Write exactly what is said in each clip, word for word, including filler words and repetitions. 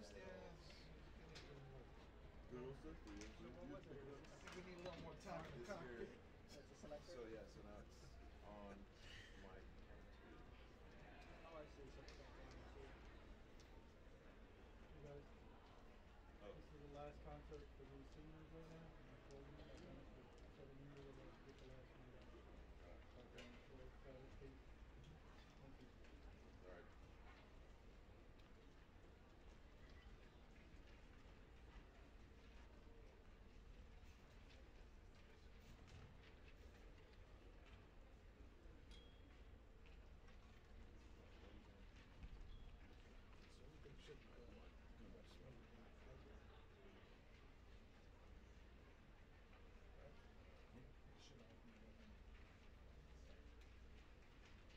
just yeah. Good old stuff. So what was it? I think we need a little more time in the cockpit. That's a selector? So yeah, so now it's on mic and two. Oh, I see. So it's back one and two. You guys, Oh. this is the last concert for these seniors right now. I'm holding it. I'm going to seven years ago to get the last one done. Okay. So Travis Tate. Thank you. All right. So everything should be good. Should all be good.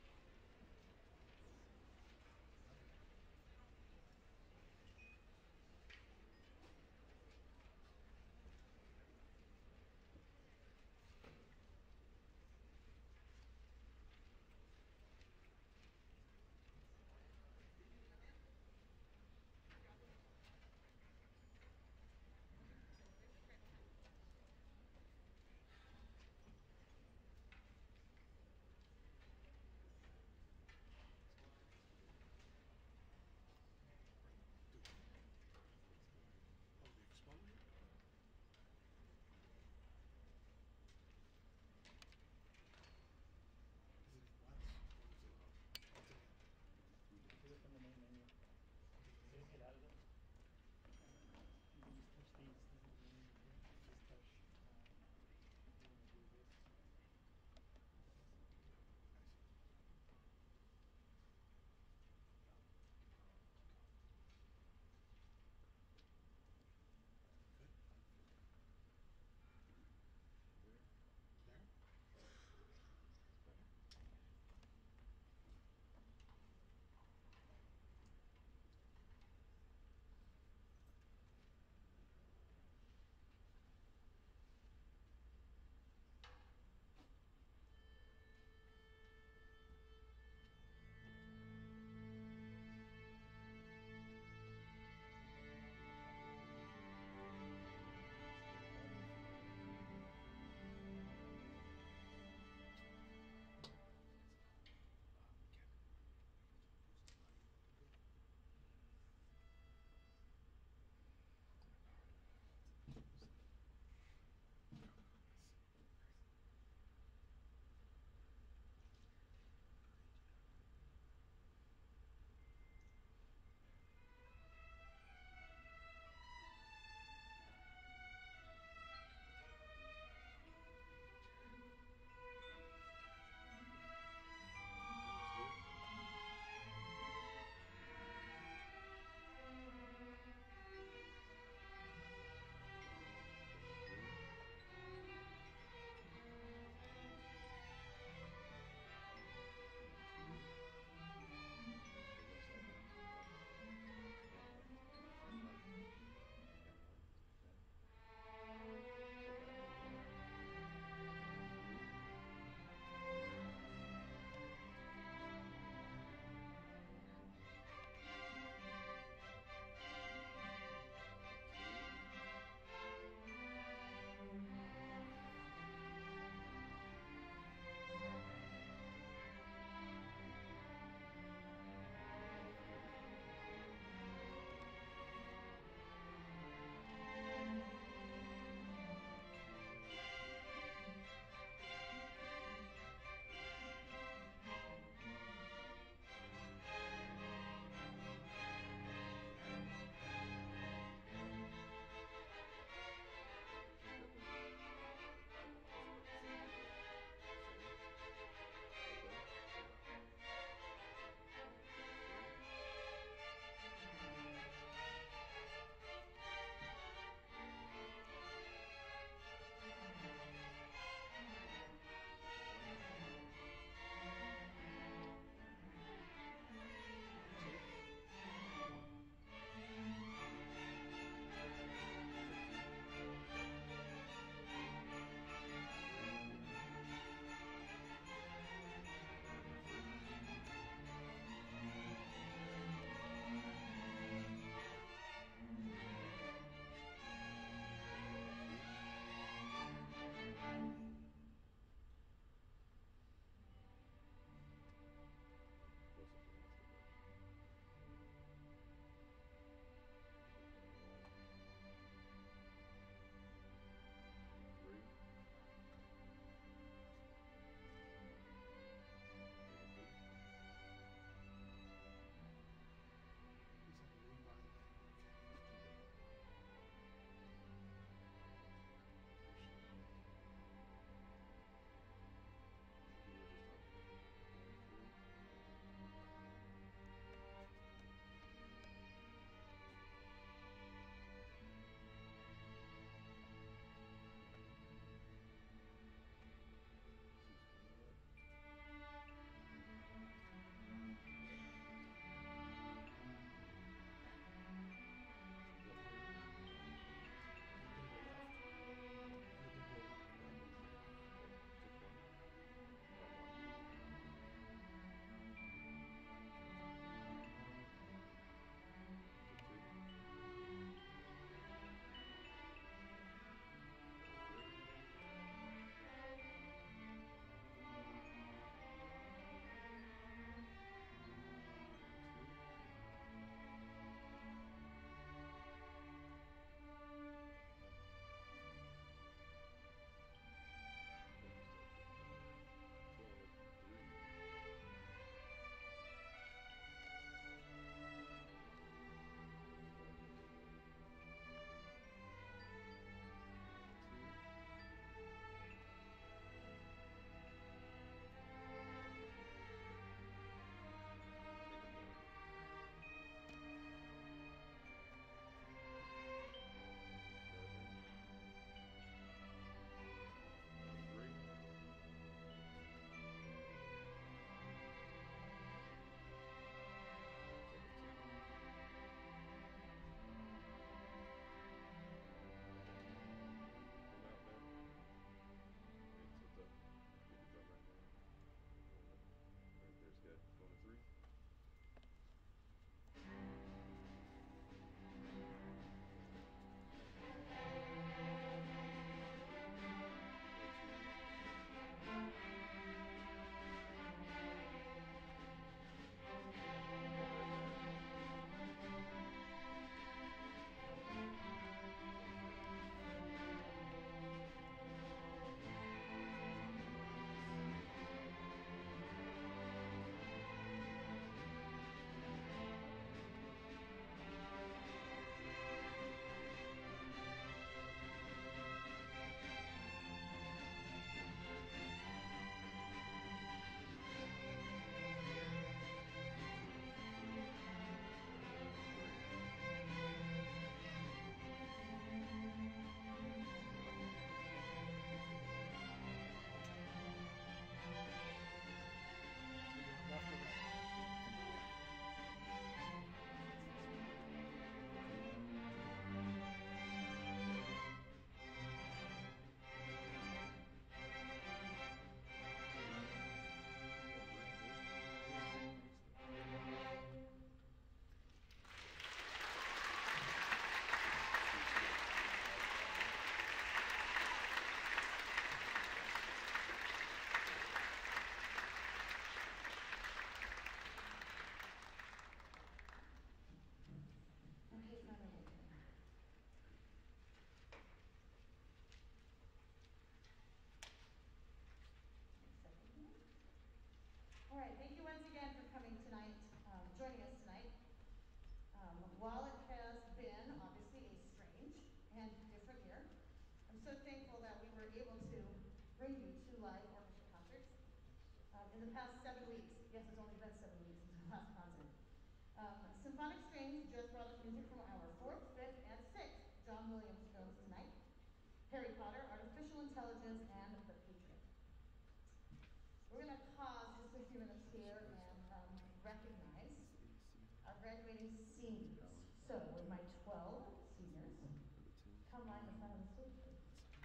in the past seven weeks. Yes, it's only been seven weeks since the last concert. Um, Symphonic Strings just brought us music from our fourth, fifth, and sixth John Williams films tonight. Harry Potter, Artificial Intelligence, and The Patriot. We're going to pause just a few minutes here and um, recognize our graduating seniors. So, with my twelve seniors, come line in front of the stage, please.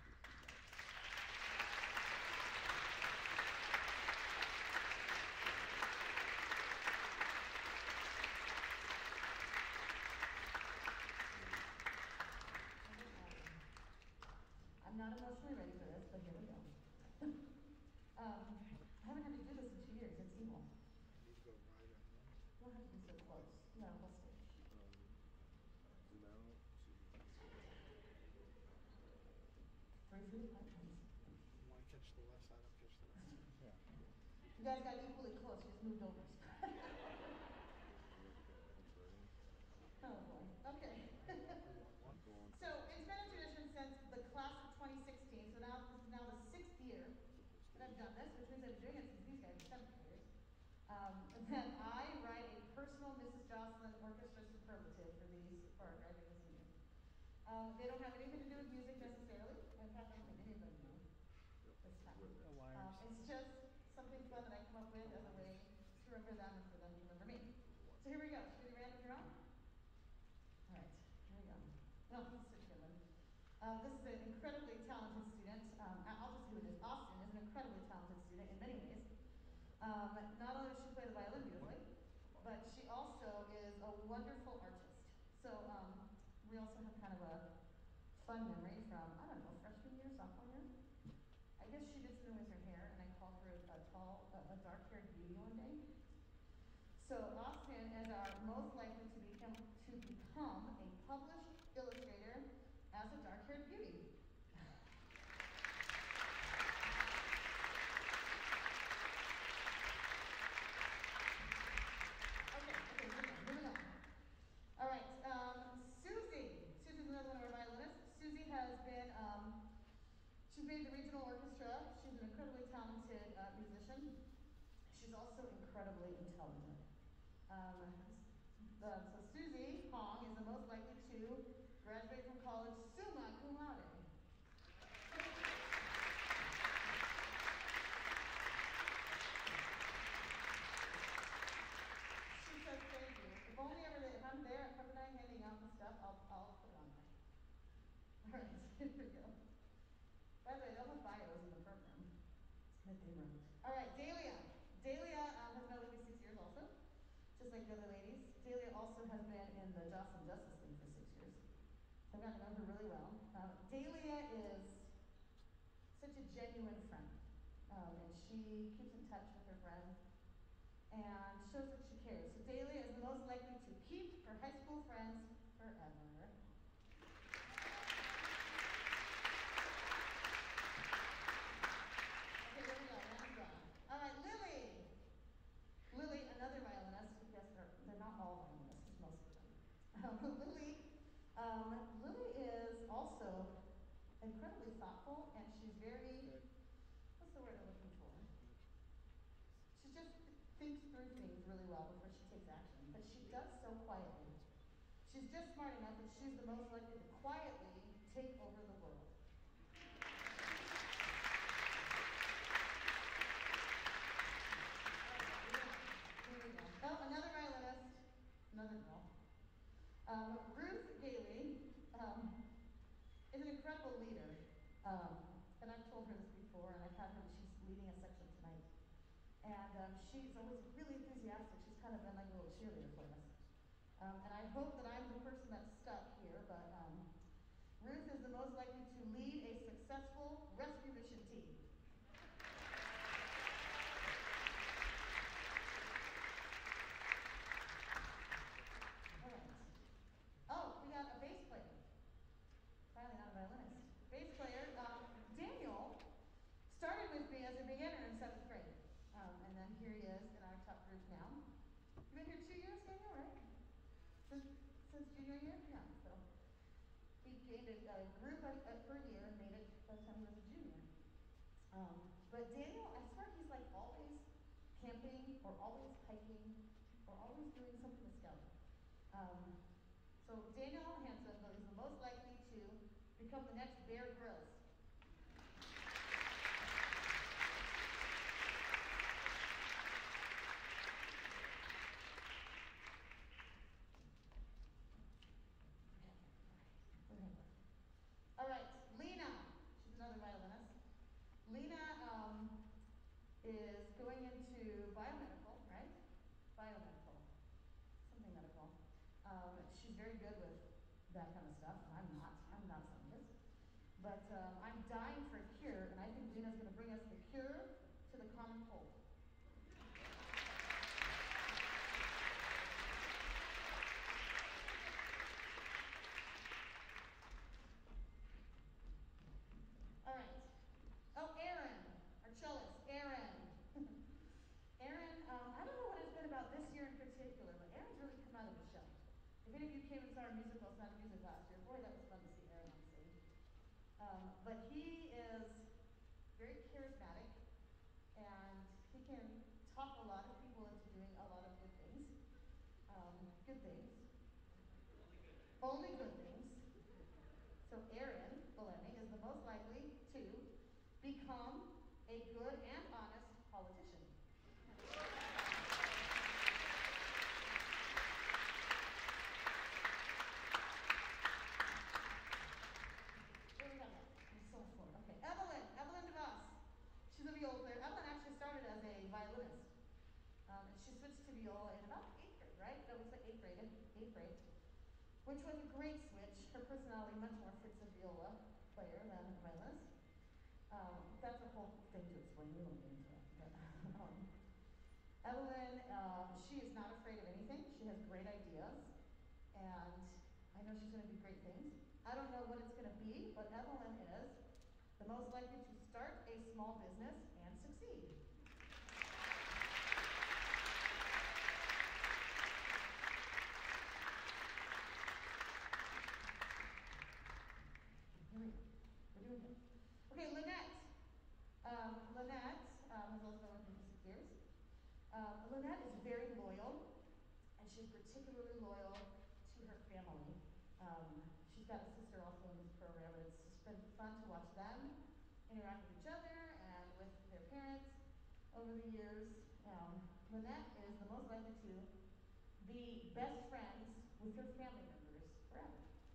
I'm not emotionally ready for this, but here we go. um, I haven't had to do this in two years. It's evil. You need to go right on them. You don't have to be so close. You got a whole stage. Um, zoom out to Three feet apart, please. You want to catch the left side, I'll catch the right side. Yeah. You guys got equally close. You just moved over. Oh boy. Okay. You want one? going. So it's been a tradition since the class of twenty sixteen. So now this is now the sixth year that I've done this, which means I've been doing it since these guys were seventh graders. Um, and then I write a personal Missus Jocelyn Orchestra superlative for these for our graduating seniors. Um, they don't have anything to do with music necessarily. In fact, I don't think any of them do this time. Um, it's just something fun that I come up with as a way to remember them and for them to remember me. So here we go. Should we do random draw? All right, here we go. No, this is a good one. Um, this is an incredibly talented student. Um, I'll just do it as Austin is an incredibly talented student in many ways. Um, not only does she play the violin beautifully, but she also is a wonderful artist. So um, we also have kind of a fun memory from, I don't know, freshman year, sophomore year? I guess she did something with her hair, and I called her a, a tall, a, a dark-haired beauty one day. So Austin is our most likely to become to become a published illustrator as a dark-haired beauty. Okay, okay, moving on, moving on. All right, um, Susie. Susie's another one of our violinists. Susie has been, um, she's made the regional orchestra. She's an incredibly talented uh, musician. She's also incredibly intelligent. Um, uh, so Susie Hong is the most likely to graduate from college summa cum laude. She says thank you. If only ever that if I'm there at Pepperdine handing out the stuff, I'll, I'll put it on there. All right, here we go. By the way, they'll have bios in the program that they wrote. All right, Dahlia. Dahlia um, has been with me six years also, just like the other ladies. Dahlia also has been in the Jocelyn Justice League for six years. So I've gotten to know her really well. Um, Dahlia is such a genuine friend. Um, and she keeps in touch with her friends and shows that she cares. So Dahlia is the most likely to keep her high school friends forever. Okay, here we go. Round draw. All right, Lily. Lily, another violinist. Yes, they're, they're not all violinists, just most of them. Um, Lily, um, Lily is also incredibly thoughtful, and she's very, what's the word I'm looking for? She just thinks through things really well before she takes action, but she does so quietly. She's just smart enough that she's the most likely to quietly take over the world. Oh, another violinist, another girl. Um, Ruth Gailey um, is an incredible leader. Um, and I've told her this before, and I've had her, she's leading a section tonight. And um, she's always really enthusiastic. She's kind of been like a little cheerleader for us. Um, and I hope that I'm the person that's stuck here, but um, Ruth is the most likely to lead a successful rescue mission team. Oh, we got a bass player. Finally not a violinist. Bass player, um, Daniel, started with me as a beginner in seventh grade. Um, and then here he is in our top group now. You've been here two years, Daniel, right? Since, since junior year? Yeah, so. He gained a, a group a, a, per year and made it by the time he was a junior. Um, but Daniel, I swear he's like always or always hiking, or always doing something with scouting. Um, so Danielle Hansen is the most likely to become the next Bear Grylls. All right, Lena, she's another violinist. Lena um, is going into biomedical, right? Biomedical, something medical. Um, she's very good with that kind of stuff. I'm not. I'm not a scientist. But um, I'm dying for a cure, and I think Lena's going to bring us the cure to the common cold. All right. Oh, Aaron, our cellist, Aaron. Aaron, um, I don't know what it's been about this year in particular, but Aaron's really come out of his shell. If any of you came and saw our musical, Sound of Music last year, boy, that was fun to see Aaron on stage. Um, but he is very charismatic, and he can talk a lot of people into doing a lot of good things. Um, good things. Only good things. So Aaron Bellamy is the most likely to become a good and honest politician. Where we got that? I'm so full. Okay, Evelyn, Evelyn DeVos. She's a viola player. Evelyn actually started as a violinist. Um, and she switched to viola in about eighth grade, right? That was the eighth grade, eighth grade, which was a great switch. Her personality much more fits a viola player than a violinist. Um, that's a whole thing to explain. We won't get into it. But, um, Evelyn, um, she is not afraid of anything. She has great ideas, and I know she's going to do great things. I don't know what it's going to be, but Evelyn is the most likely to start a small business and succeed. Here we go. We're doing good. Okay, Lynette. Um, Lynette um, has also been working for six years. Um, Lynette is very loyal, and she's particularly loyal to her family. Um, she's got a sister also in this program, and it's just been fun to watch them interact with each other and with their parents over the years. Um, Lynette is the most likely to be best friends with her family members forever.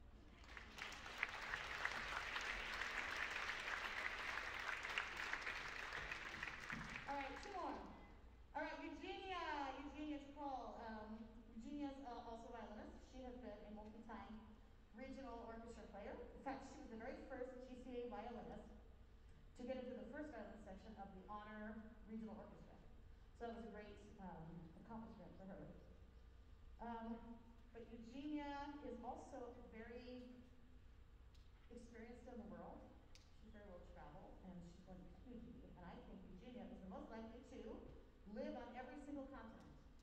All right, two more. All right, Eugenia, Eugenia Call. Um, Eugenia is uh, also a violinist. She has been a multi-time regional orchestra player. In fact, she was the very first G C A violinist to get into the first violin section of the Honor Regional Orchestra. So that was a great um, accomplishment for her. Um, but Eugenia is also very experienced in the world. She's very well traveled, and she's going to continue to be. And I think Eugenia is the most likely to live on every single continent.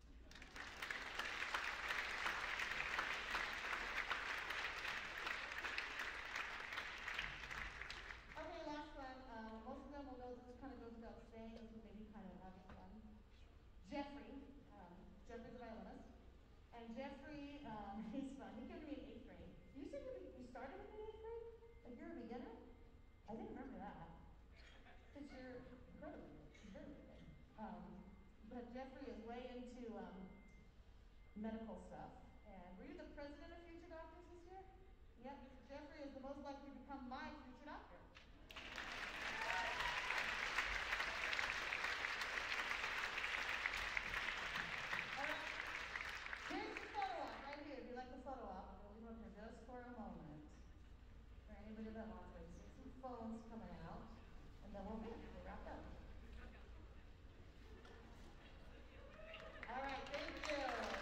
Okay, last one. Um, most of them will know this kind of goes without saying. This was maybe kind of having fun. Jeffrey. Um, Jeffrey's a violinist. And Jeffrey, um, he's fun. He came to me in eighth grade. You said you, you started with me in eighth grade? Like you're a beginner? I didn't remember that. Because you're incredibly good. Incredibly good. Um, but Jeffrey is way into um, medical stuff. And were you the president of Future Doctors this year? Yep. Jeffrey is the most likely to become my future doctor. All right. Here's the photo op right here. If you like the photo op, we'll leave up here just for a moment. For anybody that wants to, see some phones coming out, and then we'll finish. We'll wrap up. All right, thank you.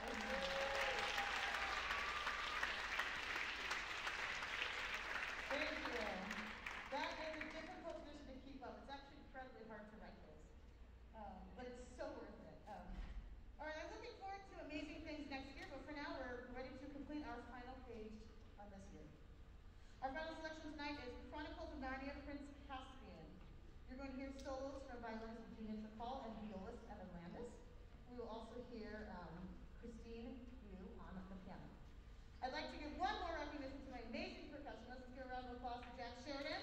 Thank you. That is a difficult mission to keep up. It's actually incredibly hard to write this, um, but it's so worth it. Um, all right, I'm looking forward to amazing things next year, but for now, we're ready to complete our final page on this year. Our final selection tonight is Chronicles of Narnia, Prince Caspian. You're going to hear solos from violinist Eugenia Chakal and violist Evan Landis. We will also hear um, Christine Yu on the piano. I'd like to give one more recognition to my amazing percussion. Let's give a round of applause for Jack Sheridan.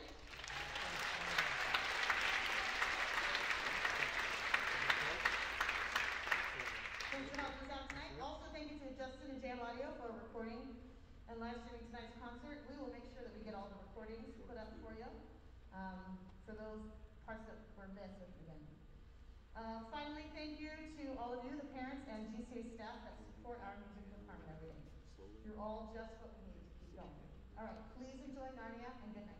Thanks for helping us out tonight. Also, thank you to Justin and Jam Audio for recording and live streaming tonight's concert. We will make sure that we get all the recordings put up for you um, for those parts that were missed at the beginning. Uh, finally, thank you to all of you, the parents and G C A staff that support our music department every day. You're all just what we need to keep going. All right, please enjoy Narnia and good night.